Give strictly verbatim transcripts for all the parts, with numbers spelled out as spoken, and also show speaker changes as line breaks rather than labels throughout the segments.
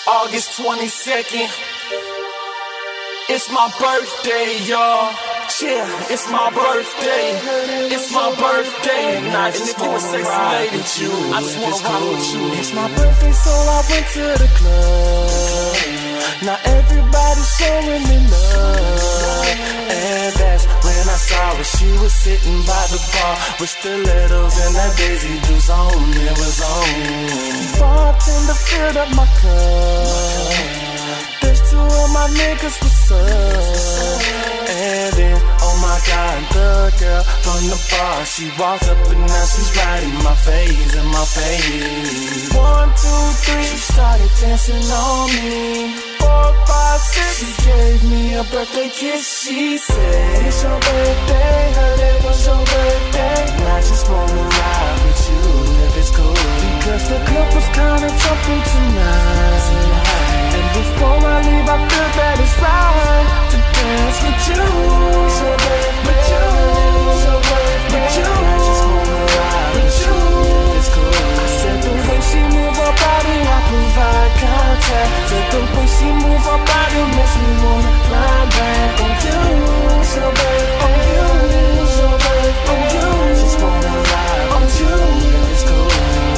August twenty-second. It's my birthday, y'all. Yeah, it's my birthday. It's my birthday. And I just wanna ride with you. I just wanna ride with you.
It's my birthday, so I went to the club. Now everybody's showing me love. And that's when I saw her. She was sitting by the bar with stilettos and that Daisy juice on. It was on. Bartender filled up my cup. There's two of my niggas, what's up? And then, oh my God, the girl from the bar, she walked up and now she's right in my face, in my face. One, two, three, she started dancing on me. Four, five, six, she gave me a birthday kiss. She said, it's your birthday, heard it was your birthday. And I just wanna ride with you if it's cool, because the club was kinda jumping tonight. And before I leave, I feel that it's right to dance with you. So with you, so with you. I just wanna ride with you. It's cool. I said the way she move her body, I provide contact. Said the way she move her body makes me wanna fly back on you. So on you, so on you. I just wanna ride on you. It's cool.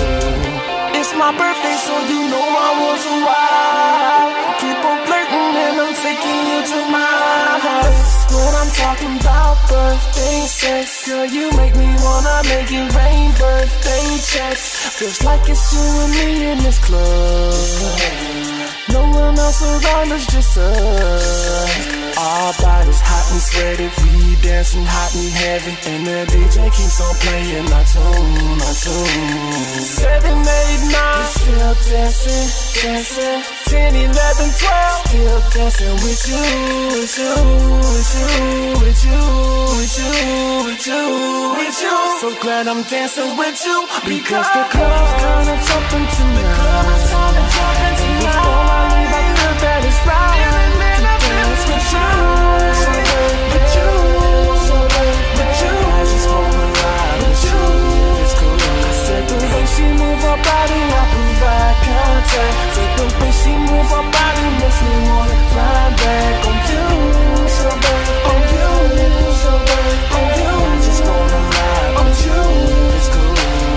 It's my birthday, so you know I was a wild. Keep on flirting and I'm taking you to my house. When I'm talking about birthday sex, girl, you make me wanna make it rain. Birthday checks, feels like it's you and me in this club. No one else around us, just us. Our bodies hot and sweaty, we dancing hot and heavy, and the D J keeps on playing our tune, our tune. Seven, eight, nine, still dancing, dancing. Ten, eleven, twelve, still dancing with you, with you, with you, with you, with you, with you, with you. So glad I'm dancing with you, because the club's kinda jumping tonight. And before I leave, I feel that it's right to dance with you. So with you, so with you. I just wanna ride with you. It's cool. I said the way she move her body, I provide contact. Said the way she move her body makes me wanna fly back on you. So on you, so on you. I just wanna ride on you. It's cool.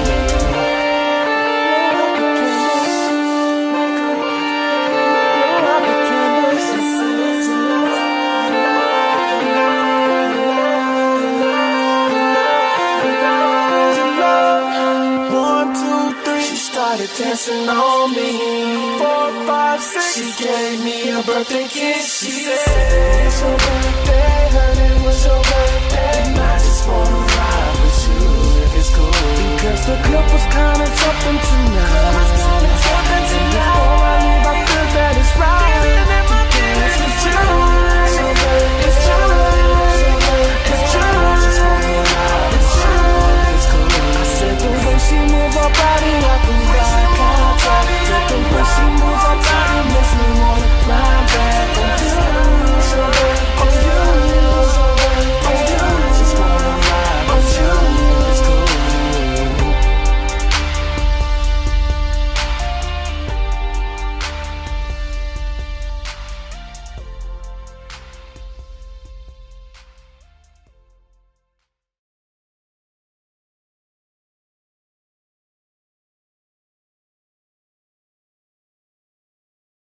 Dancing on me. Four, five, six, she gave me a birthday kiss. She said, it's your birthday, heard it was your birthday. And I just wanna ride with you if it's cool, because the club was kinda jumping tonight.